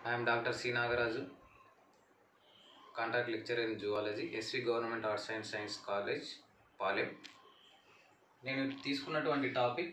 I am Dr. C. Nagaraju, Contract Lecturer in Zoology, SV Government Arts and Science College, Palem. నేను తీసుకున్నటువంటి topic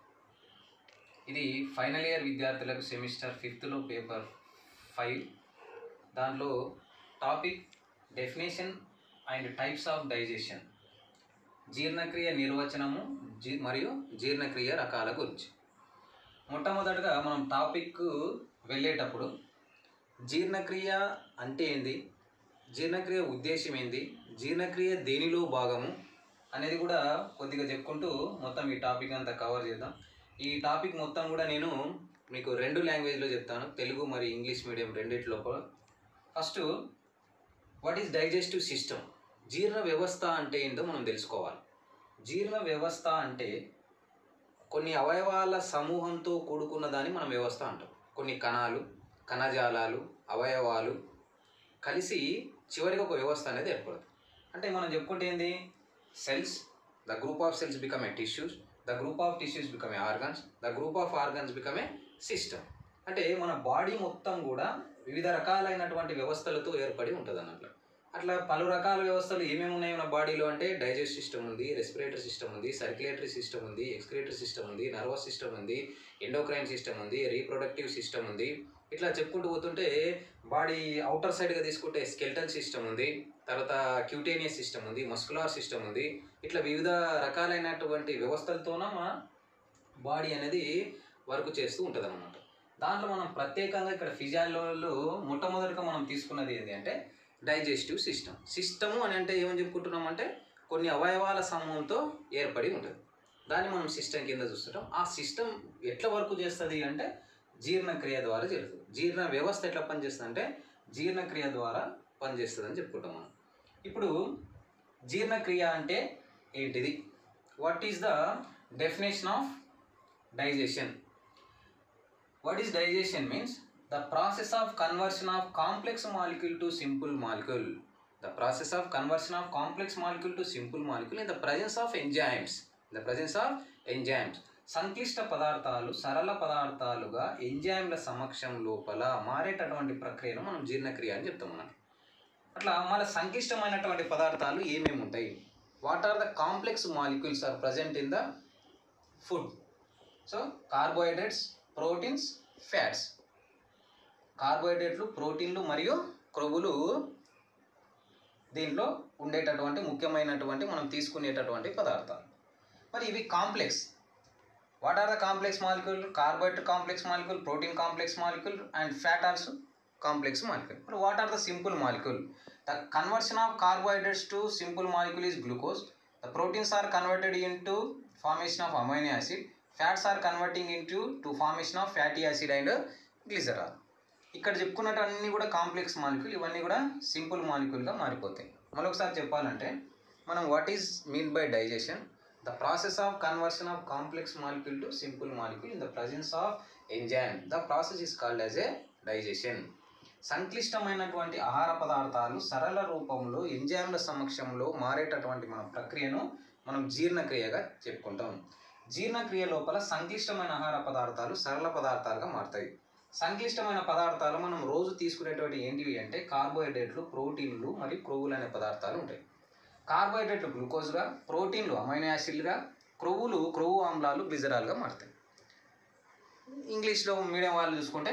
ఇది final year విద్యార్థులకు semester 5లో paper 5. దాంట్లో topic definition and types of digestion, జీర్ణక్రియ నిర్వచనము మరియు జీర్ణక్రియ రకాల గురించి. మొట్టమొదటిగా మనం టాపిక్ వెళ్ళేటప్పుడు జీర్ణక్రియ అంటే ఏంది, జీర్ణక్రియ ఉద్దేశం ఏంది, జీర్ణక్రియ దేనిలో భాగము అనేది కూడా కొద్దిగా చెప్పుకుంటూ మొత్తం ఈ టాపిక్ అంతా కవర్ చేద్దాం. ఈ టాపిక్ మొత్తం కూడా నేను మీకు 2 లాంగ్వేజ్లో చెప్తాను, తెలుగు మరియు ఇంగ్లీష్ మీడియం రెండిట్లో. First, what is digestive system, జీర్ణ వ్యవస్థ అంటే ఏంటో మనం తెలుసుకోవాలి. జీర్ణ వ్యవస్థ అంటే కొన్ని అవయవాల సమూహంతో కూడుకున్న దాన్ని మనం వ్యవస్థ అంటాం. కొన్ని కణాలు, కణజాలాలు, అవయవాలు కలిసి చివరికి ఒక వ్యవస్థ అనేది ఏర్పడుతుంది. అంటే మనం చెప్పుకుంటే ఏంది, cells, the group of cells become a tissues, the group of tissues become a organs, the group of organs become a system. అంటే మన బాడీ మొత్తం కూడా వివిధ రకాలైనటువంటి వ్యవస్థలతో ఏర్పడి ఉంటుంది అన్నట్లు. అట్లా పలు రకాల వ్యవస్థలు ఏమేమి ఉన్నాయి మన బాడీలో అంటే డైజెస్ట్ సిస్టమ్ ఉంది, రెస్పిరేటరీ సిస్టమ్ ఉంది, సర్క్యులేటరీ సిస్టమ్ ఉంది, ఎక్స్క్రిటరీ సిస్టమ్ ఉంది, నర్వస్ సిస్టమ్ ఉంది, ఎండోక్రైన్ సిస్టమ్ ఉంది, రీప్రొడక్టివ్ సిస్టమ్ ఉంది. ఇట్లా చెప్పుకుంటూ పోతుంటే బాడీ అవుటర్ సైడ్గా తీసుకుంటే స్కెల్టల్ సిస్టమ్ ఉంది, తర్వాత క్యూటేనియస్ సిస్టమ్ ఉంది, మస్కులార్ సిస్టమ్ ఉంది. ఇట్లా వివిధ రకాలైనటువంటి వ్యవస్థలతోన మన బాడీ అనేది వర్క్ చేస్తూ ఉంటుంది అన్నమాట. దాంట్లో మనం ప్రత్యేకంగా ఇక్కడ ఫిజియాలజీలో మొట్టమొదటిగా మనం తీసుకున్నది ఏంటి అంటే డైజెస్టివ్ సిస్టమ్. సిస్టము అని అంటే ఏమని చెప్పుకుంటున్నామంటే కొన్ని అవయవాల సమూహంతో ఏర్పడి ఉంటుంది, దాన్ని మనం సిస్టమ్ కింద చూస్తుంటాం. ఆ సిస్టమ్ ఎట్లా వర్క్ చేస్తుంది అంటే జీర్ణక్రియ ద్వారా జరుగుతుంది. జీర్ణ వ్యవస్థ ఎట్లా పనిచేస్తుంది అంటే జీర్ణక్రియ ద్వారా పనిచేస్తుంది అని చెప్పుకుంటాం మనం. ఇప్పుడు జీర్ణక్రియ అంటే ఏంటిది, what is the definition of digestion? What is digestion means the process of conversion of complex molecule to simple molecule. The process of conversion of complex molecule to simple molecule in the presence of enzymes. The presence of enzymes. సంక్లిష్ట పదార్థాలు సరళ పదార్థాలుగా ఎంజైమ్ల సమక్షం లోపల మారేటటువంటి ప్రక్రియను మనం జీర్ణక్రియ అని చెప్తాం మనం. అట్లా మన సంక్లిష్టమైనటువంటి పదార్థాలు ఏమేమి ఉంటాయి, what are the complex molecules are present in the food. So carbohydrates, proteins, fats. కార్బోహైడ్రేట్లు, ప్రోటీన్లు మరియు క్రొవ్వులు దీంట్లో ఉండేటటువంటి ముఖ్యమైనటువంటి మనం తీసుకునేటటువంటి పదార్థాలు. మరి ఇవి complex. What are the complex molecule? Carbohydrate complex molecule, protein complex molecule and fat also complex molecule. మరి what are the simple molecule? The conversion of carbohydrates to simple molecule is glucose. The proteins are converted into formation of amino acid. Fats are converting into formation of fatty acid and glycerol. ఇక్కడ చెప్పుకున్నట్టు కూడా complex molecule, ఇవన్నీ కూడా simple మాలిక్యూల్గా మారిపోతాయి. మరొకసారి చెప్పాలంటే మనం what is mean by digestion? The process of conversion of complex molecule to simple molecule in the presence of enzyme. The process is called as a digestion. సంక్లిష్టమైనటువంటి ఆహార పదార్థాలు సరళ రూపంలో ఎంజైమ్ల సమక్షంలో మారేటటువంటి మన ప్రక్రియను మనం జీర్ణక్రియగా చెప్పుకుంటాం. జీర్ణక్రియ లోపల సంక్లిష్టమైన ఆహార పదార్థాలు సరళ పదార్థాలుగా మారుతాయి. సంక్లిష్టమైన పదార్థాలు మనం రోజు తీసుకునేటువంటి ఏంటివి అంటే కార్బోహైడ్రేట్లు, ప్రోటీన్లు మరియు క్రొవ్వులు అనే పదార్థాలు ఉంటాయి. కార్బోహైడ్రేట్లు గ్లూకోజ్గా, ప్రోటీన్లు అమైనో యాసిడ్లుగా, క్రొవ్వులు క్రొవ్వు ఆమ్లాలు గ్లిజరాల్గా మారుతాయి. ఇంగ్లీష్లో మీడియం వాళ్ళు చూసుకుంటే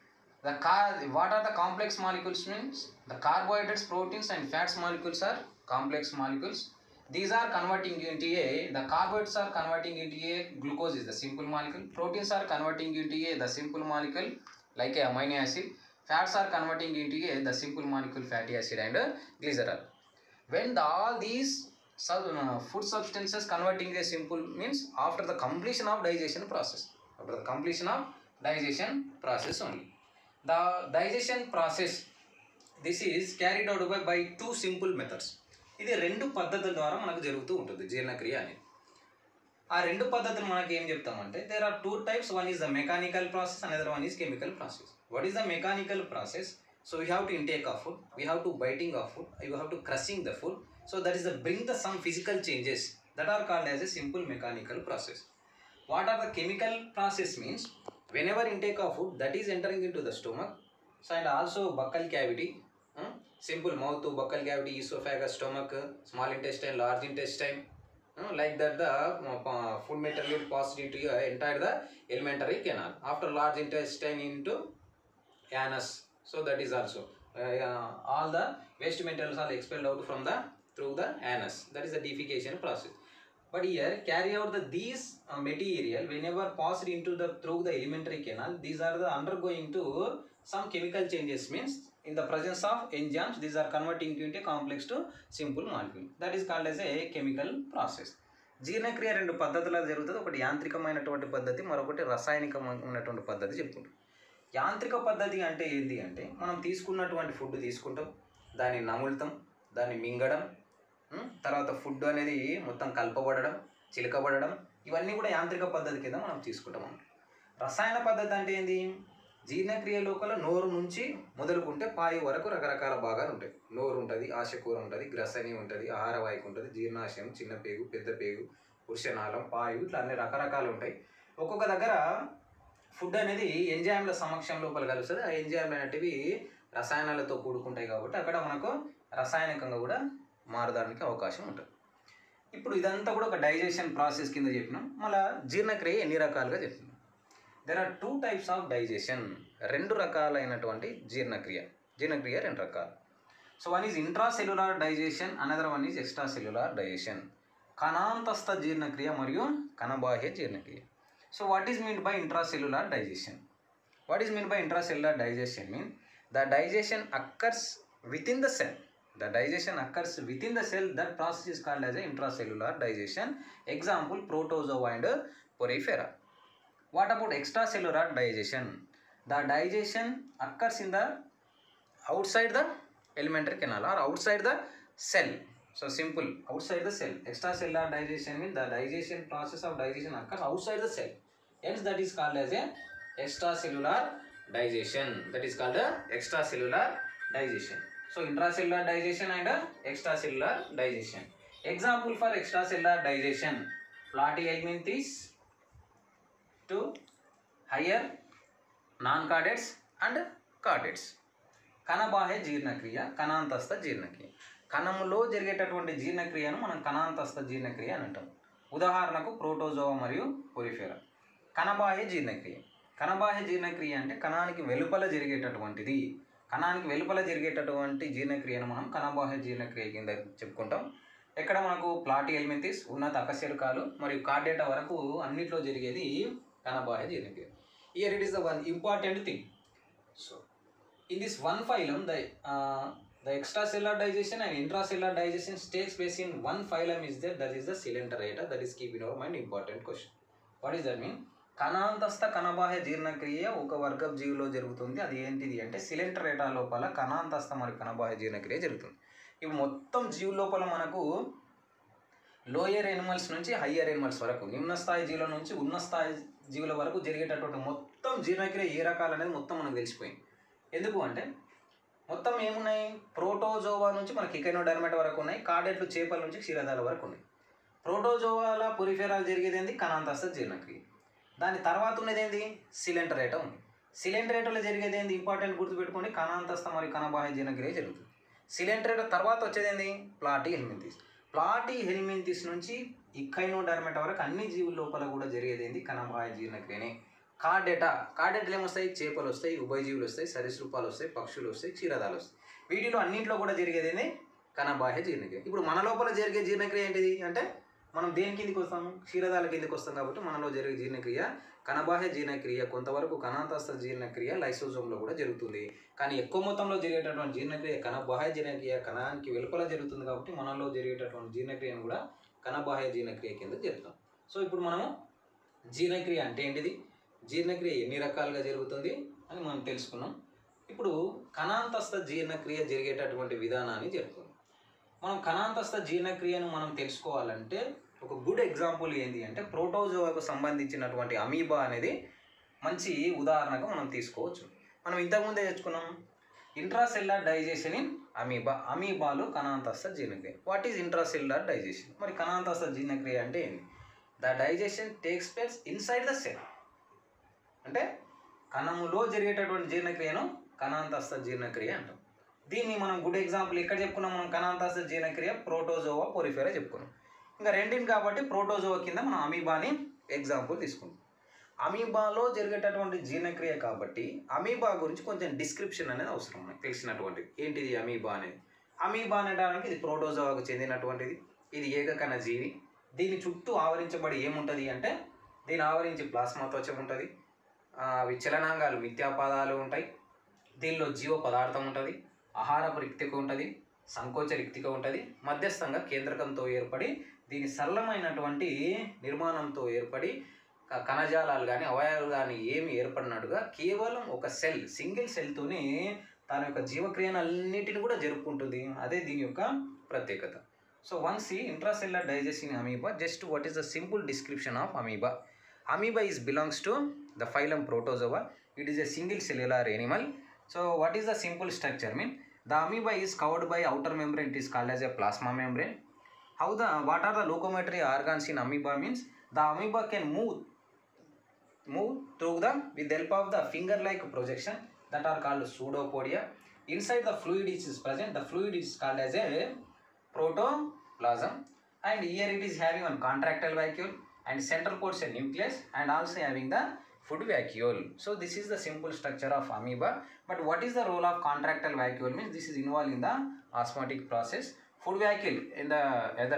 what are the complex molecules means the carbohydrates, proteins and fats molecules are complex molecules. These are converting into the carbohydrates are converting into glucose is the simple molecule. Proteins are converting into the simple molecule like a amino acid. Fats are converting into the simple molecule fatty acid and glycerol. When all these food substances converting a simple means after the completion of digestion process. After the completion of digestion process only. The digestion process, this is carried out by 2 simple methods. ఇది 2 పద్ధతుల ద్వారా మనకు జరుగుతూ ఉంటుంది జీర్ణక్రియ అనేది. ఆ 2 పద్ధతులు మనకి ఏం చెప్తామంటే there are 2 types. One is the mechanical process, another one is chemical process. What is the mechanical process? So we have to intake of food, we have to biting of food, you have to crushing the food. So that is the bring the some physical changes that are called as a simple mechanical process. What are the chemical process means whenever intake of food that is entering into the stomach, so and also buccal cavity, simple mouth, buccal cavity, oesophagus, stomach, small intestine, large intestine, like that the food material passed into entire the alimentary canal after large intestine into anus. So that is also all the waste materials are expelled out from the through the anus. That is the defecation process. But here carry out these material whenever passed into the through the alimentary canal, these are the undergoing to some chemical changes, means in the presence of enzymes these are converting into a complex to simple molecule. That is called as a chemical process. జీర్ణక్రియ రెండు పద్ధతుల్లో జరుగుతుంది. ఒకటి యాంత్రికమైనటువంటి పద్ధతి, మరొకటి రసాయనికమైనటువంటి పద్ధతి చెప్పుకుంటాం. యాంత్రిక పద్ధతి అంటే ఏంటి అంటే మనం తీసుకున్నటువంటి ఫుడ్ తీసుకుంటాం, దాన్ని నములుతాం, దాన్ని మింగడం, తర్వాత ఫుడ్ అనేది మొత్తం కలపబడడం, చిలకబడడం, ఇవన్నీ కూడా యాంత్రిక పద్ధతి కింద మనం తీసుకుంటాం అన్నమాట. రసాయన పద్ధతి అంటే ఏంది? జీర్ణక్రియ లోపల నోరు నుంచి మొదలుకుంటే పాయి వరకు రకరకాల భాగాలు ఉంటాయి. నోరు ఉంటుంది, ఆశకూర ఉంటుంది, గ్రసని ఉంటుంది, ఆహారవాహిక ఉంటుంది, జీర్ణాశయం, చిన్న పేగు, పెద్ద పేగు, పురుషనాళం, పాయు, ఇట్లా అన్ని రకరకాలు ఉంటాయి. ఒక్కొక్క దగ్గర ఫుడ్ అనేది ఎంజైమ్ల సమక్షం లోపల కలుస్తుంది. ఆ ఎంజైమ్లు అనేటివి రసాయనాలతో కూడుకుంటాయి కాబట్టి అక్కడ మనకు రసాయనికంగా కూడా మారడానికి అవకాశం ఉంటుంది. ఇప్పుడు ఇదంతా కూడా ఒక డైజెషన్ ప్రాసెస్ కింద చెప్పినాం. మళ్ళీ జీర్ణక్రియ ఎన్ని రకాలుగా చెప్పినాం. There are 2 types of digestion. రెండు రకాలైనటువంటి జీర్ణక్రియ రెండు రకాలు. So one is intracellular digestion, another one is extra cellular digestion. కణాంతస్థ జీర్ణక్రియ మరియు కణబాహ్య జీర్ణక్రియ. So what is mean by intracellular digestion? What is mean by intracellular digestion? Mean the digestion occurs within the cell. The digestion occurs within the cell. That process is called as a intracellular digestion. Example, protozoa and porifera. What about extracellular digestion? The digestion occurs in the outside the alimentary canal or outside the cell. So simple, outside the cell. Extracellular digestion means the digestion process of digestion occurs outside the cell. Hence that is called as a extracellular digestion. That is called a extracellular digestion. So intracellular digestion and extracellular digestion. Example for extracellular digestion: platyhelminthes to higher non-chordates and chordates. కణబాహ్య జీర్ణక్రియ, కణాంతస్థ జీర్ణక్రియ. కణములో జరిగేటటువంటి జీర్ణక్రియను మనం కణాంతస్థ జీర్ణక్రియ అని అంటాం. ఉదాహరణకు ప్రోటోజోవా మరియు పొరిఫెరా. కణబాహ్య జీర్ణక్రియ. కణబాహ్య జీర్ణక్రియ అంటే కణానికి వెలుపల జరిగేటటువంటిది. కణానికి వెలుపల జరిగేటటువంటి జీర్ణక్రియను మనం కణబాహ్య జీర్ణక్రియ కింద చెప్పుకుంటాం. ఎక్కడ మనకు ప్లాటిహెల్మింథిస్, ఉన్నత అకశేరుకాలు మరియు కార్డేటా వరకు అన్నిట్లో జరిగేది కణబాహ్య జీర్ణక్రియ. Here it is the one important thing. So in this one phylum the extracellular digestion and intracellular digestion takes place in one phylum is there, that is the Coelenterata. That is keep in our mind important question. What does that mean? కణాంతస్థ కణబాహ్య జీర్ణక్రియ ఒక వర్గం జీవిలో జరుగుతుంది. అది ఏంటిది అంటే సిలెంటరేటా లోపల కణాంతస్థ మరియు కణబాహ్య జీర్ణక్రియ జరుగుతుంది. ఇవి మొత్తం జీవుల లోపల మనకు లోయర్ ఎనిమల్స్ నుంచి హయ్యర్ ఎనిమల్స్ వరకు, నిమ్న స్థాయి జీవుల నుంచి ఉన్నత స్థాయి జీవుల వరకు జరిగేటటువంటి మొత్తం జీర్ణక్రియ ఏ రకాలు అనేది మొత్తం మనకు తెలిసిపోయింది. ఎందుకు అంటే మొత్తం ఏమున్నాయి? ప్రోటోజోవా నుంచి మనకి ఇకైనోడర్మేటా వరకు ఉన్నాయి, కార్డేట్లు చేపల నుంచి క్షీరదాల వరకు ఉన్నాయి. ప్రోటోజోవాల పొరిఫెరాలు జరిగేది ఏంది? కణాంతస్థ జీర్ణక్రియ. దాని తర్వాత ఉన్నది ఏంది? సిలెంటరేటా ఉంది. సిలెంటరేటాలో జరిగేది ఏంది? ఇంపార్టెంట్ గుర్తుపెట్టుకోండి, కణాంతస్థ మరియు కణబాహ్య జీర్ణక్రియ జరుగుతుంది. సిలెంటరేటా తర్వాత వచ్చేది ఏంది? ప్లాటిహెల్మింథిస్. ప్లాటిహెల్మింథిస్ నుంచి ఇకైనోడర్మేటా వరకు అన్ని జీవుల లోపల కూడా జరిగేది ఏంది? కణబాహ్య జీర్ణక్రియనే. కార్డేటాలు ఏమొస్తాయి? చేపలు వస్తాయి, ఉభయజీవులు వస్తాయి, సరీసృపాలు వస్తాయి, పక్షులు వస్తాయి, క్షీరదాలు వస్తాయి. వీటిలో అన్నింటిలో కూడా జరిగేది ఏంది? కణబాహ్య జీర్ణక్రియ. ఇప్పుడు మన లోపల జరిగే జీర్ణక్రియ ఏంటిది అంటే మనం దేని కిందికి వస్తాము? క్షీరదాల కిందికి వస్తాం. కాబట్టి మనలో జరిగే జీర్ణక్రియ కణబాహ్య జీర్ణక్రియ, కొంతవరకు కణాంతస్థ జీర్ణక్రియ లైసోజోమ్లో కూడా జరుగుతుంది. కానీ ఎక్కువ మొత్తంలో జరిగేటటువంటి జీర్ణక్రియ కణబాహ్య జీర్ణక్రియ కణానికి వెలుపల జరుగుతుంది. కాబట్టి మనలో జరిగేటటువంటి జీర్ణక్రియను కూడా కణబాహ్య జీర్ణక్రియ కింద జరుగుతాం. సో ఇప్పుడు మనము జీర్ణక్రియ అంటే ఏంటిది, జీర్ణక్రియ ఎన్ని రకాలుగా జరుగుతుంది అని మనం తెలుసుకున్నాం. ఇప్పుడు కణాంతస్థ జీర్ణక్రియ జరిగేటటువంటి విధానాన్ని జరుగుతుంది. మనం కణాంతస్థ జీర్ణక్రియను మనం తెలుసుకోవాలంటే ఒక గుడ్ ఎగ్జాంపుల్ ఏంటి అంటే ప్రోటోజోవాకు సంబంధించినటువంటి అమీబా అనేది మంచి ఉదాహరణగా మనం తీసుకోవచ్చు. మనం ఇంతకుముందే తెచ్చుకున్నాం ఇంట్రాసెల్యులార్ డైజెషన్ ఇన్ అమీబా. అమీబాలు కణాంతస్థ జీర్ణక్రియ. What is intracellular digestion? మరి కణాంతస్థ జీర్ణక్రియ అంటే ఏంటి? The digestion takes place inside the cell. అంటే కణములో జరిగేటటువంటి జీర్ణక్రియను కణాంతస్థ జీర్ణక్రియ అంటాం. దీన్ని మనం గుడ్ ఎగ్జాంపుల్ ఎక్కడ చెప్పుకున్నాం, మనం కణాంతస్థ జీర్ణక్రియ ప్రోటోజోవా పోరిఫెరా చెప్పుకున్నాం. ఇంకా రెండింటి కాబట్టి ప్రోటోజోవా కింద మనం అమీబాని ఎగ్జాంపుల్ తీసుకుంటాం. అమీబాలో జరిగేటటువంటి జీర్ణక్రియ కాబట్టి అమీబా గురించి కొంచెం డిస్క్రిప్షన్ అనేది అవసరం మనకు తెలిసినటువంటిది. ఏంటిది అమీబా అనేది? అమీబా అనడానికి ఇది ప్రోటోజోవాకు చెందినటువంటిది. ఇది ఏకకణ జీవి. దీని చుట్టూ ఆవరించబడి ఏముంటుంది అంటే, దీని ఆవరించి ప్లాస్మా త్వచం ఉంటుంది, అవి చలనాంగాలు మిథ్యాపాదాలు ఉంటాయి, దీనిలో జీవ పదార్థం ఉంటుంది, ఆహారపు రిక్తిక ఉంటుంది, సంకోచ రిక్తిక ఉంటుంది, మధ్యస్థంగా కేంద్రకంతో ఏర్పడి దీని సరళమైనటువంటి నిర్మాణంతో ఏర్పడి కణజాలాలు కానీ అవయవాలు కానీ ఏమి ఏర్పడినట్టుగా కేవలం ఒక సెల్, సింగిల్ సెల్తోనే తన యొక్క జీవక్రియను అన్నిటిని కూడా జరుపుకుంటుంది. అదే దీని యొక్క ప్రత్యేకత. సో వన్స్ ఈ intracellular digestion amoeba, just what is the simple description of amoeba. Amoeba is belongs to the phylum Protozoa. It is a single cellular animal. So what is the simple structure mean? The amoeba is covered by outer membrane. It is called as a plasma membrane. What are the locomotory organs in amoeba means? The amoeba can move through them with the help of the finger-like projection that are called pseudopodia. Inside the fluid which is present, the fluid is called as a protoplasm, and here it is having one contractile vacuole and central portion nucleus and also having the food vacuole. So this is the simple structure of amoeba. But what is the role of contractile vacuole means? This is involved in the osmotic process. Food vacuole at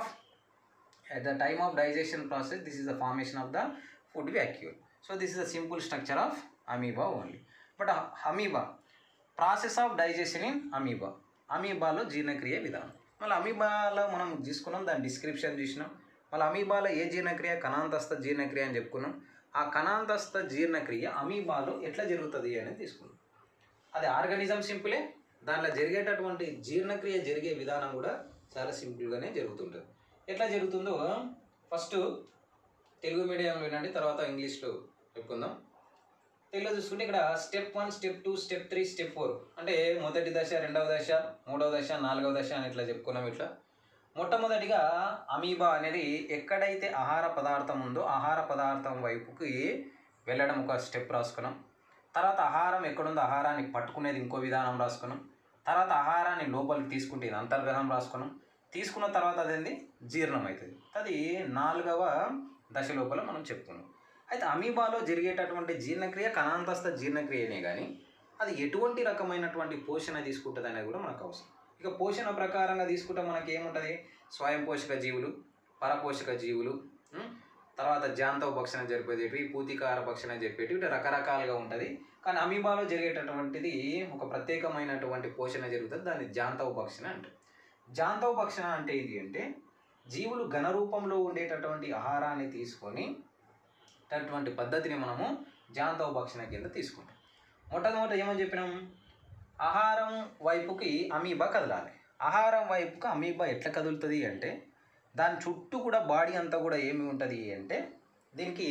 the time of digestion process, this is the formation of the food vacuole. So this is the simple structure of amoeba only. But amoeba, process of digestion in amoeba. అమీబాలో జీర్ణక్రియ విధానం. మళ్ళీ అమీబాలో మనం తీసుకున్నాం, దాని description చూసినాం. మళ్ళీ అమీబాలో ఏ జీర్ణక్రియ? కణాంతస్థ జీర్ణక్రియ అని చెప్పుకున్నాం. ఆ కణాంతస్థ జీర్ణక్రియ అమీబాలో ఎట్లా జరుగుతుంది అనేది తీసుకున్నాం. అది ఆర్గానిజం సింపులే, దానిలో జరిగేటటువంటి జీర్ణక్రియ జరిగే విధానం కూడా చాలా సింపుల్గానే జరుగుతుంటుంది. ఎట్లా జరుగుతుందో ఫస్ట్ తెలుగు మీడియంలో వినండి, తర్వాత ఇంగ్లీష్లో చెప్పుకుందాం. తెలుగులో చూసుకుంటే ఇక్కడ స్టెప్ 1, స్టెప్ 2, స్టెప్ 3, స్టెప్ 4 అంటే మొదటి దశ, రెండవ దశ, మూడవ దశ, నాలుగవ దశ అని ఇట్లా చెప్పుకున్నాం. ఇట్లా మొట్టమొదటిగా అమీబా అనేది ఎక్కడైతే ఆహార పదార్థం ఉందో ఆహార పదార్థం వైపుకి వెళ్ళడం ఒక స్టెప్ రాసుకున్నాం. తర్వాత ఆహారం ఎక్కడుందో ఆహారాన్ని పట్టుకునేది ఇంకో విధానం రాసుకున్నాం. తర్వాత ఆహారాన్ని లోపలికి తీసుకుంటే ఇది అంతర్గ్రహం రాసుకున్నాం. తీసుకున్న తర్వాత అదేంది జీర్ణం అవుతుంది. అది 4వ దశ లోపల మనం చెప్పుకున్నాం. అయితే అమీబాలో జరిగేటటువంటి జీర్ణక్రియ కణాంతస్థ జీర్ణక్రియనే కానీ అది ఎటువంటి రకమైనటువంటి పోషణ తీసుకుంటుంది అనేది కూడా మనకు అవసరం. ఇక పోషణ ప్రకారంగా తీసుకుంటే మనకి ఏముంటుంది? స్వయం పోషక జీవులు, పరపోషక జీవులు, తర్వాత జాంతవ భక్షణ జరిపేటివి, పూతికార భక్షణ జరిపేటివి, ఇట్లా రకరకాలుగా ఉంటుంది. కానీ అమీబాలో జరిగేటటువంటిది ఒక ప్రత్యేకమైనటువంటి పోషణ జరుగుతుంది, దాన్ని జాంతవ భక్షణ అంటారు. జాంతవ భక్షణ అంటే ఏంటి అంటే జీవులు ఘన రూపంలో ఉండేటటువంటి ఆహారాన్ని తీసుకొని అటువంటి పద్ధతిని మనము జాంతవ భక్షణ కింద తీసుకుంటాం. మొట్టమొదటి ఏమని చెప్పినాం? ఆహారం వైపుకి అమీబా కదలాలి. ఆహారం వైపుకి అమీబా ఎట్లా కదులుతుంది అంటే దాని చుట్టూ కూడా బాడీ అంతా కూడా ఏమి ఉంటుంది అంటే దీనికి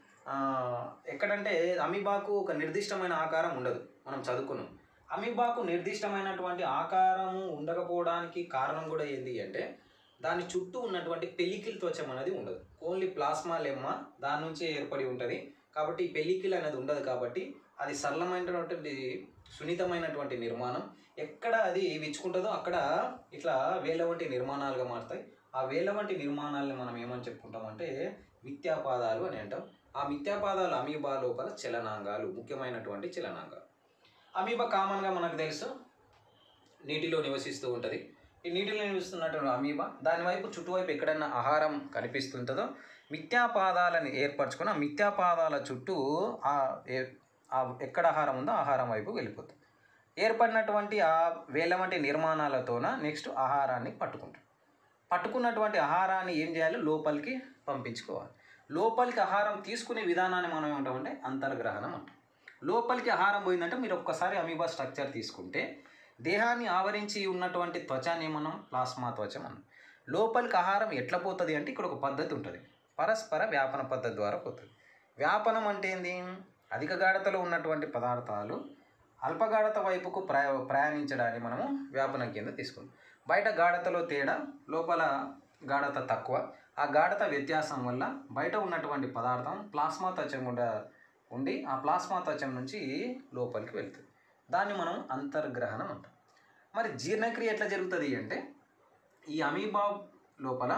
ఎక్కడంటే అమీబాకు ఒక నిర్దిష్టమైన ఆకారం ఉండదు. మనం చదువుకున్నాం. అమీబాకు నిర్దిష్టమైనటువంటి ఆకారము ఉండకపోవడానికి కారణం కూడా ఏంటి అంటే దాని చుట్టూ ఉన్నటువంటి పెలికిల్ త్వచం అనేది ఉండదు. ఓన్లీ ప్లాస్మా లెమ్మా దాని నుంచే ఏర్పడి ఉంటుంది. కాబట్టి ఈ పెలికిల్ అనేది ఉండదు. కాబట్టి అది సరళమైనటువంటి సున్నితమైనటువంటి నిర్మాణం. ఎక్కడ అది విచ్చుకుంటుందో అక్కడ ఇట్లా వేల వంటి నిర్మాణాలుగా మారుతాయి. ఆ వేల వంటి నిర్మాణాలను మనం ఏమని చెప్పుకుంటామంటే మిథ్యాపాదాలు అని అంటాం. ఆ మిథ్యాపాదాలు అమీబా లోపల చలనాంగాలు, ముఖ్యమైనటువంటి చలనాంగాలు. అమీబా కామన్గా మనకు తెలుసు నీటిలో నివసిస్తూ ఉంటుంది. ఈ నీటిలో నివసిస్తున్నటువంటి అమీబా దానివైపు చుట్టువైపు ఎక్కడన్నా ఆహారం కనిపిస్తుంటుందో మిథ్యాపాదాలను ఏర్పరచుకొని ఆ మిథ్యాపాదాల చుట్టూ ఎక్కడ ఆహారం ఉందో ఆహారం వైపు వెళ్ళిపోతుంది. ఏర్పడినటువంటి ఆ వేల వంటి నిర్మాణాలతోన నెక్స్ట్ ఆహారాన్ని పట్టుకున్నటువంటి ఆహారాన్ని ఏం చేయాలి? లోపలికి పంపించుకోవాలి. లోపలికి ఆహారం తీసుకునే విధానాన్ని మనం ఏమంటామంటే అంతర్గ్రహణం అంటాం. లోపలికి ఆహారం పోయిందంటే మీరు ఒక్కసారి అమీబా స్ట్రక్చర్ తీసుకుంటే దేహాన్ని ఆవరించి ఉన్నటువంటి త్వచాన్ని మనం ప్లాస్మా త్వచం అన్నాం. లోపలికి ఆహారం ఎట్లా పోతుంది అంటే ఇక్కడ ఒక పద్ధతి ఉంటుంది. పరస్పర వ్యాపన పద్ధతి ద్వారా పోతుంది. వ్యాపనం అంటే ఏంది? అధిక గాఢతలో ఉన్నటువంటి పదార్థాలు అల్పగాఢత వైపుకు ప్రయాణించడాన్ని మనము వ్యాపనం కింద తీసుకుంటాం. బయట గాఢతలో తేడా, లోపల గాఢత తక్కువ. ఆ గాఢత వ్యత్యాసం వల్ల బయట ఉన్నటువంటి పదార్థం ప్లాస్మా త్వచం గుండా ఉండి ఆ ప్లాస్మా త్వచం నుంచి లోపలికి వెళ్తుంది. దాన్ని మనం అంతర్గ్రహణం అంటాం. మరి జీర్ణక్రియ ఎట్లా జరుగుతుంది అంటే ఈ అమీబా లోపల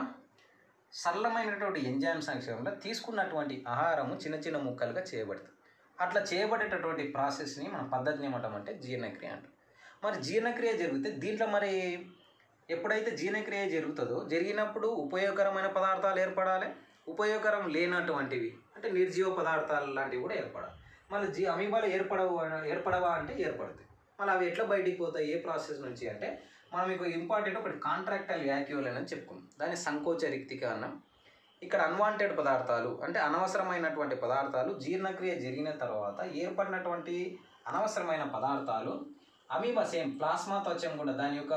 సరళమైనటువంటి ఎంజైమ్ సంక్షేమంలో తీసుకున్నటువంటి ఆహారము చిన్న చిన్న ముక్కలుగా చేయబడుతుంది. అట్లా చేయబడేటటువంటి ప్రాసెస్ని మన పద్ధతిని ఏమంటామంటే జీర్ణక్రియ అంటాం. మరి జీర్ణక్రియ జరిగితే దీంట్లో మరి ఎప్పుడైతే జీర్ణక్రియ జరుగుతుందో జరిగినప్పుడు ఉపయోగకరమైన పదార్థాలు ఏర్పడాలి, ఉపయోగకరం లేనటువంటివి అంటే నిర్జీవ పదార్థాలు లాంటివి కూడా ఏర్పడాలి. మళ్ళీ అమీబాలు ఏర్పడవా అంటే ఏర్పడతాయి. మళ్ళీ అవి ఎట్లా బయటికి పోతాయి, ఏ ప్రాసెస్ నుంచి అంటే మనం మీకు ఇంపార్టెంట్ ఒకటి కాంట్రాక్టైల్ వ్యాక్యూల్ అని చెప్పుకున్నాం. దాన్ని సంకోచ రిక్తిక అన్నాం. ఇక్కడ అన్వాంటెడ్ పదార్థాలు అంటే అనవసరమైనటువంటి పదార్థాలు జీర్ణక్రియ జరిగిన తర్వాత ఏర్పడినటువంటి అనవసరమైన పదార్థాలు అమీబా సేమ్ ప్లాస్మా త్వచం కూడా దాని యొక్క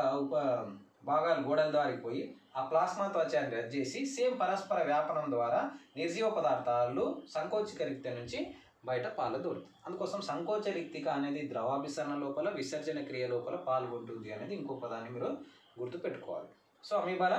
భాగాలు గోడల దారిపోయి ఆ ప్లాస్మా త్వచాన్ని రద్దు చేసి సేమ్ పరస్పర వ్యాపనం ద్వారా నిర్జీవ పదార్థాలు సంకోచిక రిక్తి నుంచి బయట పాలదోరుతుంది. అందుకోసం సంకోచ రిక్తిక అనేది ద్రవాభిసరణ లోపల విసర్జన క్రియ లోపల పాల్గొంటుంది అనేది ఇంకో పదాన్ని మీరు గుర్తుపెట్టుకోవాలి. సో అమీబాల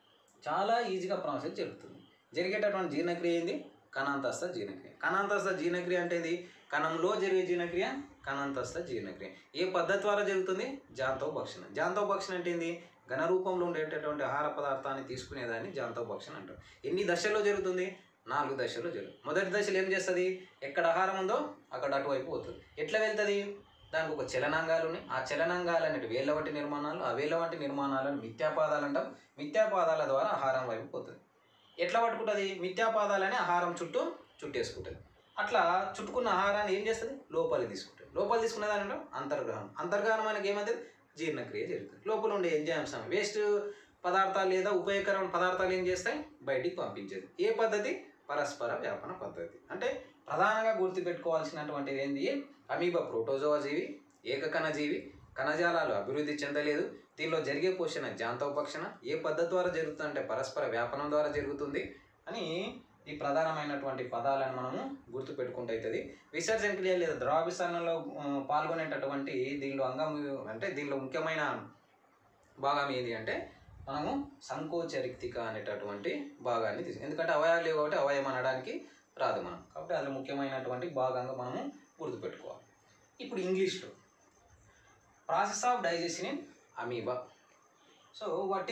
చాలా ఈజీగా ప్రాసెస్ జరుగుతుంది. జరిగేటటువంటి జీర్ణక్రియ ఏంది? కణాంతస్థ జీర్ణక్రియ. కణాంతస్థ జీర్ణక్రియ అంటే ఇది కణంలో జరిగే జీర్ణక్రియ కణాంతస్థ జీర్ణక్రియ. ఏ పద్ధతి ద్వారా జరుగుతుంది? జాంతోభక్షణ. జాంతోభక్షణ అంటే ఏంది? ఘన రూపంలో ఉండేటటువంటి ఆహార పదార్థాన్ని తీసుకునేదాన్ని జాంతోభక్షణ అంటారు. ఎన్ని దశల్లో జరుగుతుంది? 4 దశల్లో జరుగుతుంది. మొదటి దశలో ఏం చేస్తుంది? ఎక్కడ ఆహారం ఉందో అక్కడ అటువైపు పోతుంది. ఎట్లా వెళ్తుంది? దానికి ఒక చలనాంగాలు ఉన్నాయి. ఆ చలనాంగాలు అనేవి వేళ్ళ వంటి నిర్మాణాలు. ఆ వేళ్ళ వంటి నిర్మాణాలను మిథ్యాపాదాలు అంటాం. మిథ్యాపాదాల ద్వారా ఆహారం వైపు పోతుంది. ఎట్లా పట్టుకుంటుంది? మిథ్యాపాదాలని ఆహారం చుట్టేసుకుంటుంది. అట్లా చుట్టుకున్న ఆహారాన్ని ఏం చేస్తుంది? లోపలికి తీసుకుంటుంది. లోపలి తీసుకునే దాని అంటాం అంతర్గ్రహణం. అంతర్గ్రహణం మనకి ఏమవుతుంది? జీర్ణక్రియ జరుగుతుంది. లోపల ఉండే ఎంజైమ్స్ వేస్ట్ పదార్థాలు లేదా ఉపయోగకరమైన పదార్థాలు ఏం చేస్తాయి? బయటికి పంపించేది. ఏ పద్ధతి? పరస్పర వ్యాపన పద్ధతి. అంటే ప్రధానంగా గుర్తుపెట్టుకోవాల్సినటువంటిది ఏంటి? అమీబా ప్రోటోజోవా జీవి, ఏకకణ జీవి, కణజాలాలు అభివృద్ధి చెందలేదు. దీనిలో జరిగే పోషణ జాంతోపక్షణ. ఏ పద్ధతి ద్వారా జరుగుతుంది అంటే పరస్పర వ్యాపనం ద్వారా జరుగుతుంది అని ఈ ప్రధానమైనటువంటి పదాలను మనము గుర్తుపెట్టుకుంటూ అవుతుంది. విసర్జన క్రియ లేదా ద్రవాభిసరణలో పాల్గొనేటటువంటి దీనిలో అంగం అంటే దీనిలో ముఖ్యమైన భాగం ఏది అంటే మనము సంకోచ రిక్తిక అనేటటువంటి భాగాన్ని తీసుకు. ఎందుకంటే అవయవాలు లేవు కాబట్టి అవయవం అనడానికి రాదు మనం. కాబట్టి అది ముఖ్యమైనటువంటి భాగంగా మనము గుర్తుపెట్టుకోవాలి. ఇప్పుడు ఇంగ్లీష్లో process of digestion in amoeba. So what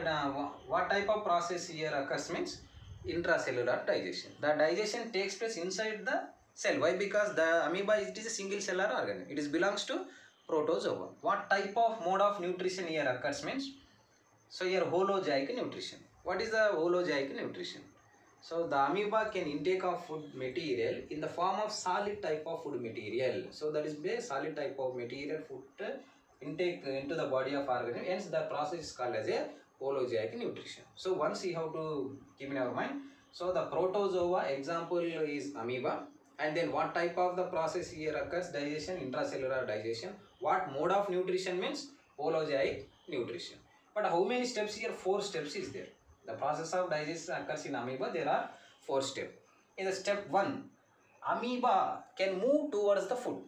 type of process here occurs means intracellular digestion. The digestion takes place inside the cell. Why? Because the amoeba it is a single cellular organism. It belongs to protozoa. What type of mode of nutrition here occurs means, so here holozoic nutrition. What is the holozoic nutrition? So the amoeba can intake of food material in the form of solid type of food material. So that is the solid type of material food intake into the body of organism. Hence the process is called as a holozoic nutrition. So once you have to keep in our mind. So the protozoa example is amoeba. And then what type of the process here occurs? Digestion, intracellular digestion. What mode of nutrition means? Holozoic nutrition. But how many steps here? 4 steps is there. The process of digestion occurs in amoeba. There are 4 steps. In the step 1, amoeba can move towards the food.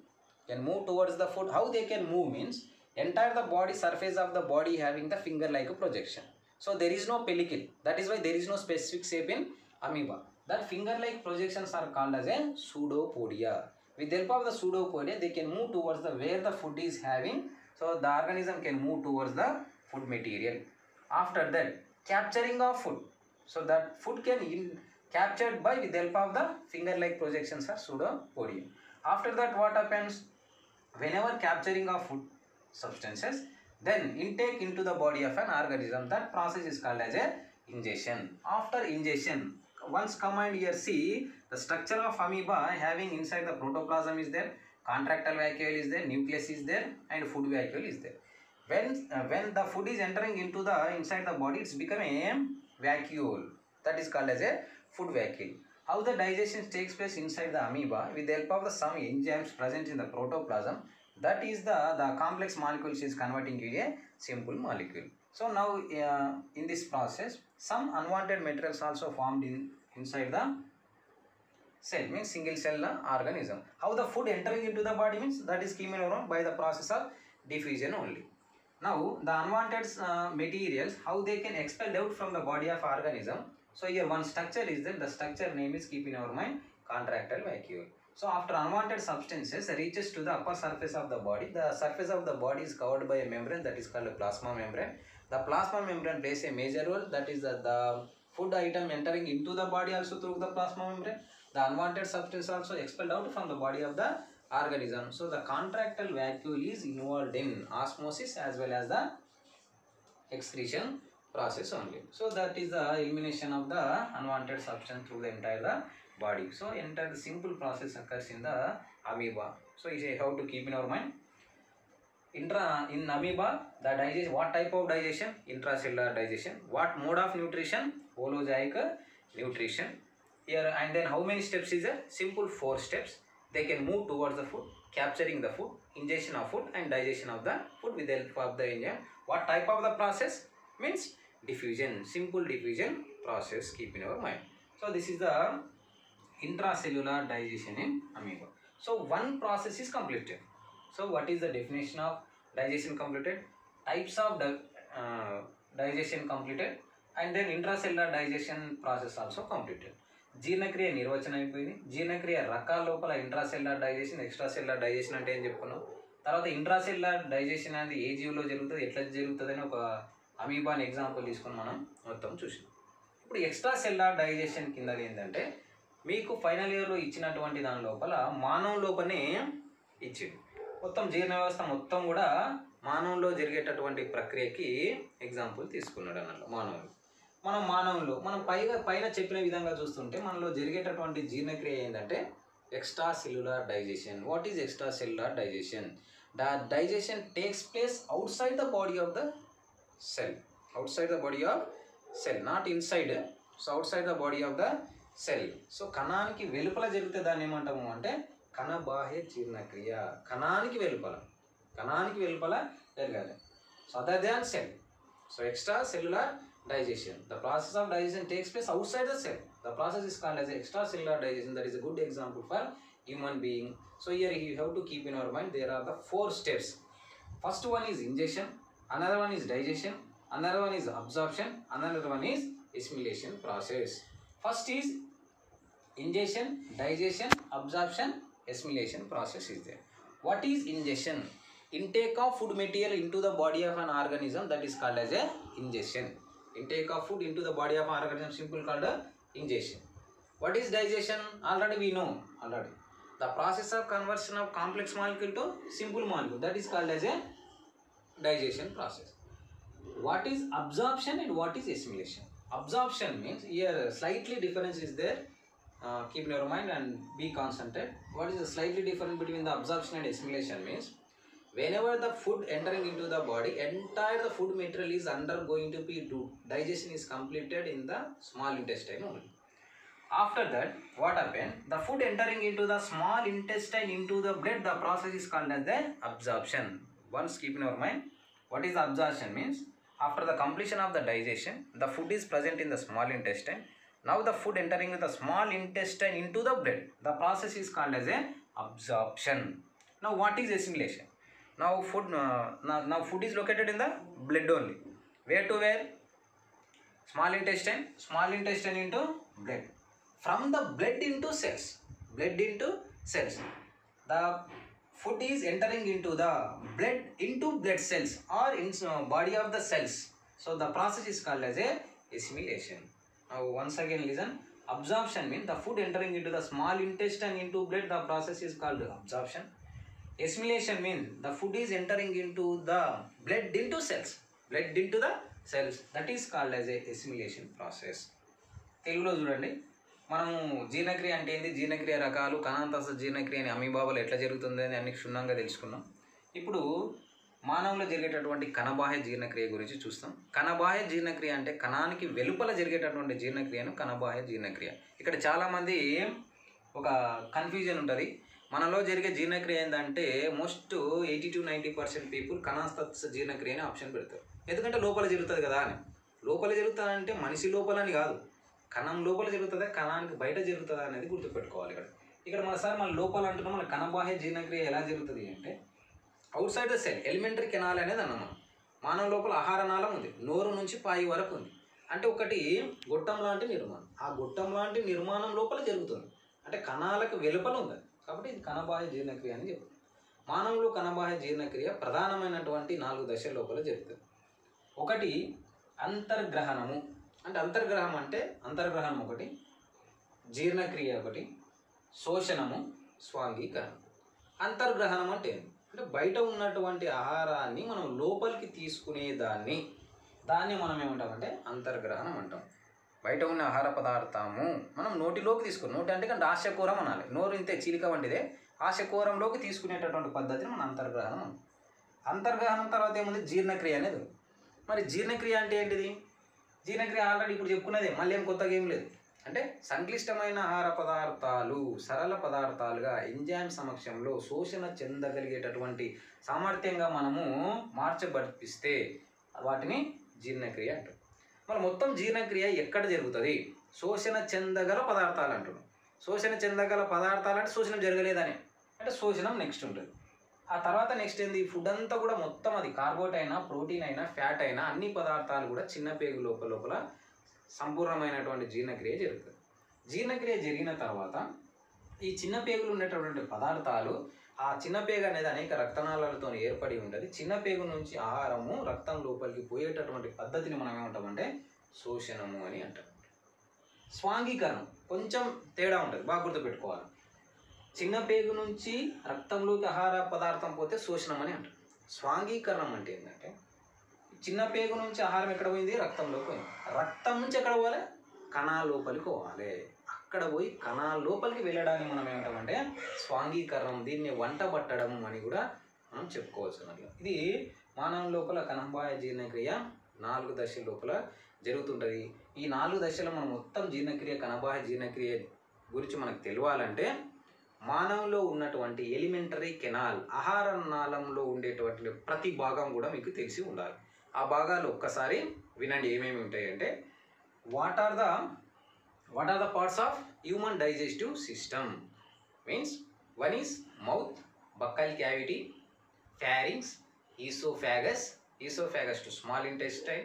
How they can move means entire the body surface of the body having the finger like a projection. So there is no pellicle. That is why there is no specific shape in amoeba. That finger like projections are called as a pseudopodia. With the help of the pseudopodia they can move towards the where the food is having. So the organism can move towards the food material. After that capturing of food. So that food can captured by with the help of the finger like projections are pseudopodia. After that what happens? Whenever capturing of food substances, then intake into the body of an organism. That process is called as a ingestion. After ingestion, once combined here, see the structure of amoeba having inside the protoplasm is there, contractile vacuole is there, nucleus is there, and food vacuole is there. When the food is entering into the inside the body, it's become a vacuole. That is called as a food vacuole. How the digestion takes place inside the amoeba with the help of the some enzymes present in the protoplasm. That is the complex molecules is converting to a simple molecule. So now in this process some unwanted materials also formed inside the cell, means single cell organism. How the food entering into the body means that is given around by the process of diffusion only. Now the unwanted materials, how they can expel out from the body of organism. So here one structure is there. The structure name is keep in our mind contractile vacuole. So after unwanted substances reaches to the upper surface of the surface of the body is covered by a membrane that is called a plasma membrane. The plasma membrane plays a major role, that is the food item entering into the body also through the plasma membrane. The unwanted substance also expelled out from the body of the organism. So the contractile vacuole is involved in osmosis as well as the excretion process only. So that is the elimination of the unwanted substance through the entire body. So entire simple process occurs in the amoeba. So you have to keep in our mind. In amoeba, the digestion, what type of digestion? Intracellular digestion. What mode of nutrition? Holozoic nutrition. Here and then how many steps is there? Simple 4 steps. They can move towards the food, capturing the food, ingestion of food and digestion of the food with the help of the enzyme. What type of the process? Means diffusion, simple diffusion process, keep in our mind. So this is the intracellular digestion in amoeba. So one process is completed. So what is the definition of digestion completed? Types of digestion completed and then intracellular digestion process also completed. జీర్ణక్రియ నిర్వచనం అయిపోయింది. జీర్ణక్రియ రకాల లోపల intracellular digestion, extracellular digestion అంటే ఏం చెప్పుకున్నాం. తర్వాత ఇంట్రాసెల్యులర్ డైజెషన్ అనేది ఏ జీవులో జరుగుతుంది, ఎట్లా జరుగుతుంది అని ఒక అమీబాని ఎగ్జాంపుల్ తీసుకొని మనం మొత్తం చూసినాం. ఇప్పుడు ఎక్స్ట్రాసెల్యులర్ డైజెషన్ కింద ఏంటంటే మీకు ఫైనల్ ఇయర్లో ఇచ్చినటువంటి దాని లోపల మానవ లోపలనే ఇచ్చింది. మొత్తం జీర్ణ వ్యవస్థ మొత్తం కూడా మానవుల్లో జరిగేటటువంటి ప్రక్రియకి ఎగ్జాంపుల్ తీసుకున్నాడు అన్నట్లు. మానవుల్లో మనం పైన చెప్పిన విధంగా చూస్తుంటే మనలో జరిగేటటువంటి జీర్ణక్రియ ఏంటంటే extra cellular digestion. What is extra cellular digestion? The digestion takes place outside the body of the cell. Outside the body of cell, not inside. So outside the body of the cell. So కణానికి వెలుపల జరిగితే దాన్ని ఏమంటాము అంటే కణ బాహ్య జీర్ణక్రియ. కణానికి వెలుపల జరగాలి. So other than cell. So extra cellular digestion. The process of digestion takes place outside the cell. The process is called as extracellular digestion. That is a good example for human being. So here you have to keep in our mind there are the 4 steps. First one is ingestion, another one is digestion, another one is absorption, another one is assimilation process. First is ingestion, digestion, absorption, assimilation process is there. What is ingestion? Intake of food material into the body of an organism, that is called as a ingestion. Intake of food into the body of an organism, simple called ingestion. What is digestion? Already we know. The process of conversion of complex molecule to simple molecule, that is called as a digestion process. What is absorption and what is assimilation? Absorption means here slightly difference is there. Keep in your mind and be concentrated. What is the slightly difference between the absorption and assimilation means whenever the food entering into the body, entire the food material is undergoing to be digestion is completed in the small intestine only. After that, what happened? The food entering into the small intestine into the blood, the process is called as the absorption. Once keep in your mind, what is the absorption means? After the completion of the digestion, the food is present in the small intestine. Now the food entering the small intestine into the blood, the process is called as a absorption. Now what is assimilation? Now food is located in the blood only. Where to where? Small intestine into blood. From the blood into cells. The food is entering into the blood cells or in body of the cells. So the process is called as a assimilation. Now once again listen. Absorption means the food entering into the small intestine into blood, the process is called absorption. Assimilation means the food is entering into the blood into cells. That is called as a assimilation process. తెలుగులో చూడండి, మనము జీర్ణక్రియ అంటే ఏంది, జీర్ణక్రియ రకాలు, కణాంతస్థ జీర్ణక్రియ అని అమీబాబాలో ఎట్లా జరుగుతుంది అని అన్ని క్షుణ్ణంగా తెలుసుకున్నాం. ఇప్పుడు మానవులో జరిగేటటువంటి కణబాహ్య జీర్ణక్రియ గురించి చూస్తాం. కణబాహ్య జీర్ణక్రియ అంటే కణానికి వెలుపల జరిగేటటువంటి జీర్ణక్రియను కణబాహ్య జీర్ణక్రియ. ఇక్కడ చాలామంది ఒక కన్ఫ్యూజన్ ఉంటుంది. మనలో జరిగే జీర్ణక్రియ ఏంటంటే మోస్ట్ 80-90% పీపుల్ కణాంతస్థ జీర్ణక్రియ అని ఆప్షన్ పెడతారు. ఎందుకంటే లోపల జరుగుతుంది కదా అని. లోపల జరుగుతుందంటే మనిషి లోపలని కాదు, కణం లోపల జరుగుతుందా కణానికి బయట జరుగుతుందా అనేది గుర్తుపెట్టుకోవాలి. ఇక్కడ మన లోపల అంటున్నాం. మన కణబాహ్య జీర్ణక్రియ ఎలా జరుగుతుంది అంటే outside the cell alimentary canal అనేది అన్నాం. మానవ లోపల ఆహార నాళం ఉంది, నోరు నుంచి పాయి వరకు ఉంది. అంటే ఒకటి గొట్టం లాంటి నిర్మాణం, ఆ గొట్టం లాంటి నిర్మాణం లోపల జరుగుతుంది. అంటే కణాలకు వెలుపల ఉంది. కాబట్టి ఇది కణబాహ్య జీర్ణక్రియ అని చెప్తాం. మానవులు కణబాహ్య జీర్ణక్రియ ప్రధానమైనటువంటి 4 దశల లోపల జరుగుతుంది. ఒకటి అంతర్గ్రహణము, అంటే అంతర్గ్రహణం ఒకటి, జీర్ణక్రియ ఒకటి, శోషణము, స్వాంగీకరణం. అంతర్గ్రహణం అంటే బయట ఉన్నటువంటి ఆహారాన్ని మనం లోపలికి తీసుకునే దాన్ని మనం ఏమంటామంటే అంతర్గ్రహణం అంటాం. బయట ఉన్న ఆహార పదార్థము మనం నోటిలోకి తీసుకుని, నోటి అంటే ఆశకూరం అనాలి, నోరు ఇంతే చీలిక వంటిదే, ఆశకూరంలోకి తీసుకునేటటువంటి పద్ధతిని మనం అంతర్గ్రహణం అంటాం. అంతర్గ్రహణం తర్వాత ఏముంది, జీర్ణక్రియ అనేది. మరి జీర్ణక్రియ అంటే ఏంటిది? జీర్ణక్రియ ఆల్రెడీ ఇప్పుడు చెప్పుకునేదే, మళ్ళీ ఏం కొత్తగా ఏం లేదు. అంటే సంక్లిష్టమైన ఆహార పదార్థాలు సరళ పదార్థాలుగా ఎంజైమ్ సమక్షంలో శోషణ చెందగలిగేటటువంటి సామర్థ్యంగా మనము మార్చబడిపిస్తే వాటిని జీర్ణక్రియ అంటారు. మరి మొత్తం జీర్ణక్రియ ఎక్కడ జరుగుతుంది? శోషణ చెందగల పదార్థాలు అంటున్నాం. శోషణ చెందగల పదార్థాలు అంటే శోషణం జరగలేదని, అంటే శోషణం నెక్స్ట్ ఉంటుంది. ఆ తర్వాత నెక్స్ట్ ఏంది, ఫుడ్ అంతా కూడా మొత్తం అది కార్బోహైడ్రేట్ అయినా, ప్రోటీన్ అయినా, ఫ్యాట్ అయినా అన్ని పదార్థాలు కూడా చిన్న పేగు లోపల సంపూర్ణమైనటువంటి జీర్ణక్రియ జరుగుతుంది. జీర్ణక్రియ జరిగిన తర్వాత ఈ చిన్న పేగులు ఉండేటటువంటి పదార్థాలు, ఆ చిన్న పేగు అనేది అనేక రక్తనాళాలతో ఏర్పడి ఉంటుంది. చిన్న పేగు నుంచి ఆహారము రక్తం లోపలికి పోయేటటువంటి పద్ధతిని మనం ఏమంటామంటే శోషణము అని అంటాం. స్వాంగీకరణం కొంచెం తేడా ఉంటుంది, బాగా గుర్తుపెట్టుకోవాలి. చిన్న పేగు నుంచి రక్తంలోకి ఆహార పదార్థం పోతే శోషణం అని అంటాం. స్వాంగీకరణం అంటే ఏంటంటే చిన్న పేగు నుంచి ఆహారం ఎక్కడ పోయింది, రక్తంలోకి పోయింది. రక్తం నుంచి ఎక్కడ పోవాలి, కణాల లోపలికి పోవాలి. అక్కడ పోయి కణాల లోపలికి వెళ్ళడాన్ని మనం ఏమంటామంటే స్వాంగీకరణం. దీన్ని వంట పట్టడం అని కూడా మనం చెప్పుకోవచ్చు అన్నట్లు. ఇది మానవ లోపల కణబాహ్య జీర్ణక్రియ 4 దశల లోపల జరుగుతుంటుంది. ఈ 4 దశలు మనం మొత్తం జీర్ణక్రియ, కణబాహ్య జీర్ణక్రియ గురించి మనకు తెలియాలంటే మానవులో ఉన్నటువంటి ఎలిమెంటరీ కెనాల్, ఆహార నాళంలో ఉండేటువంటి ప్రతి భాగం కూడా మీకు తెలిసి ఉండాలి. ఆ భాగాలు ఒక్కసారి వినండి ఏమేమి ఉంటాయంటే, what are the parts of human digestive system means one is mouth, buccal cavity, pharynx, oesophagus to small intestine,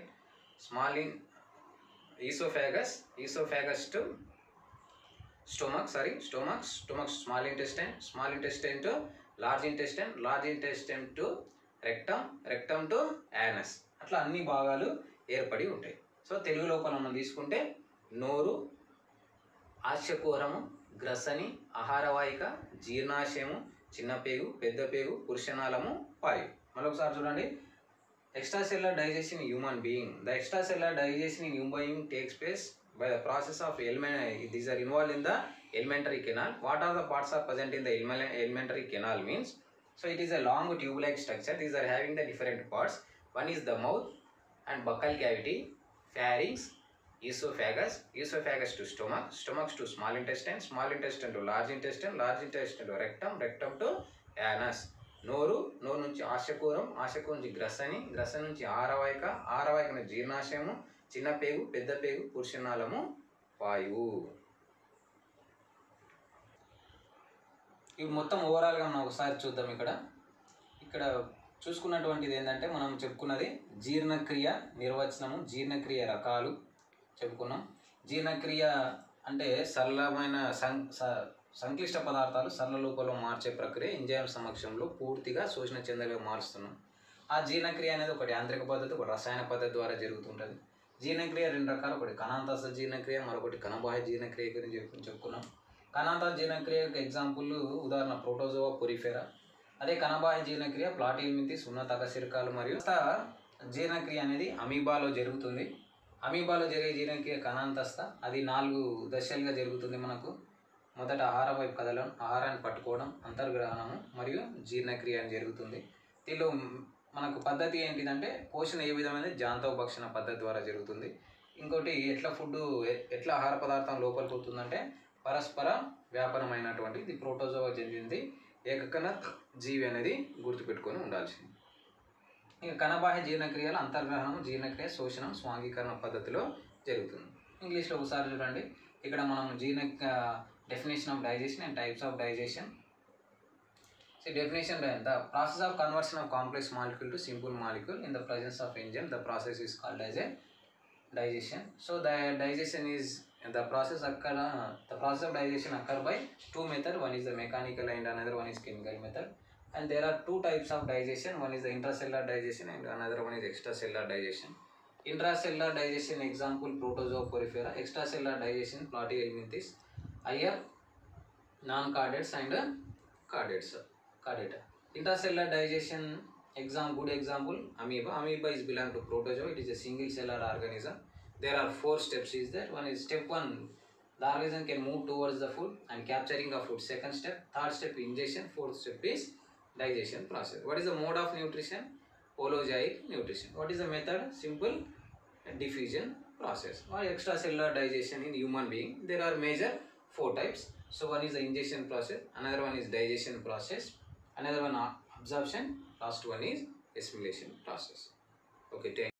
oesophagus to stomach small intestine to large intestine to rectum to anus. అట్లా అన్ని భాగాలు ఏర్పడి ఉంటాయి. So Telugu లోపల మనం తీసుకుంటే నోరు, ఆశ్యకూరము, గ్రసని, ఆహారవాహిక, జీర్ణాశయము, చిన్న పేగు, పెద్ద పేగు, పురుషనాళము, పాయు. మరొకసారి చూడండి. Extracellular digestion in human being. The extracellular digestion in human being takes place by the process of these are involved in the alimentary canal. What are the parts are present in the alimentary canal means, so it is a long tube-like structure. These are having the different parts. One is the mouth and buccal cavity, pharynx, esophagus to stomach to small intestine to large intestine to rectum to anus. నోరు నుంచి ఆశకూరం నుంచి గ్రసని నుంచి ఆహారవాహిక నుంచి జీర్ణాశయము, చిన్న పేగు, పెద్ద పేగు, పురుషనాళము, వాయువు. ఇవి మొత్తం ఓవరాల్గా మనం ఒకసారి చూద్దాం. ఇక్కడ చూసుకున్నటువంటిది ఏంటంటే మనం చెప్పుకున్నది జీర్ణక్రియ నిర్వచనము, జీర్ణక్రియ రకాలు చెప్పుకున్నాం. జీర్ణక్రియ అంటే సరళమైన సంక్లిష్ట పదార్థాలు సరళ రూపంలో మార్చే ప్రక్రియ ఎంజైమ్ సమక్షంలో పూర్తిగా శోషణ చెందగా మారుస్తున్నాం. ఆ జీర్ణక్రియ అనేది ఒకటి యాంత్రిక పద్ధతి, ఒకటి రసాయన పద్ధతి ద్వారా జరుగుతుంటుంది. జీర్ణక్రియ 2 రకాలు, ఒకటి కణాంతస్థ జీర్ణక్రియ, మరొకటి కణబాహ్య జీర్ణక్రియ గురించి చెప్పుకున్నాం. కణాంతస్థ జీర్ణక్రియకు ఎగ్జాంపుల్ ఉదాహరణ ప్రోటోజోవా పొరిఫెరా. అదే కణబాహ్య జీర్ణక్రియ ప్లాటిహెల్మింథస్, ఉన్నత అకశేరుకాలు. మరియు జీర్ణక్రియ అనేది అమీబాలో జరుగుతుంది. అమీబాలో జరిగే జీర్ణక్రియ కణాంతస్థ, అది 4 దశలుగా జరుగుతుంది. మనకు మొదట ఆహారం వైపు కదలడం, ఆహారాన్ని పట్టుకోవడం, అంతర్గ్రహణము మరియు జీర్ణక్రియ అని జరుగుతుంది. దీనిలో మనకు పద్ధతి ఏంటిదంటే పోషణ ఏ విధమైన జాంతవ భక్షణ పద్ధతి ద్వారా జరుగుతుంది. ఇంకోటి ఎట్లా ఆహార పదార్థం లోపలికి పోతుందంటే పరస్పర వ్యాపనమైనటువంటి, ఇది ప్రోటోజోవా చెందింది, ఏకకణ జీవి అనేది గుర్తుపెట్టుకొని ఉండాల్సింది. ఇంకా కణబాహ్య జీర్ణక్రియలు అంతర్గ్రహణము, జీర్ణక్రియ, శోషణం, స్వాంగీకరణ పద్ధతిలో జరుగుతుంది. ఇంగ్లీష్లో ఒకసారి చూడండి. ఇక్కడ మనం definition of digestion and types of digestion. So definition, the process of conversion of complex molecule to simple molecule in the presence of enzyme, the process is called as a digestion. So the digestion is And the process of digestion occur by two methods. One is the mechanical and another one is chemical method. And there are two types of digestion. One is the intracellular digestion and another one is extracellular digestion. Intracellular digestion example Protozoa porifera. Extracellular digestion Platyhelminthes. Higher non-cardates and cardates. Cardata. Intracellular digestion good example amoeba. Amoeba is belong to protozoa. It is a single cellular organism. There are 4 steps is there. One is step 1. The organism can move towards the food and capturing the food. Second step. Third step ingestion. Fourth step is digestion process. What is the mode of nutrition? Holozoic nutrition. What is the method? Simple diffusion process. Or extracellular digestion in human being. There are major 4 types. So one is the ingestion process. Another one is digestion process. Another one absorption. Last one is assimilation process. Okay.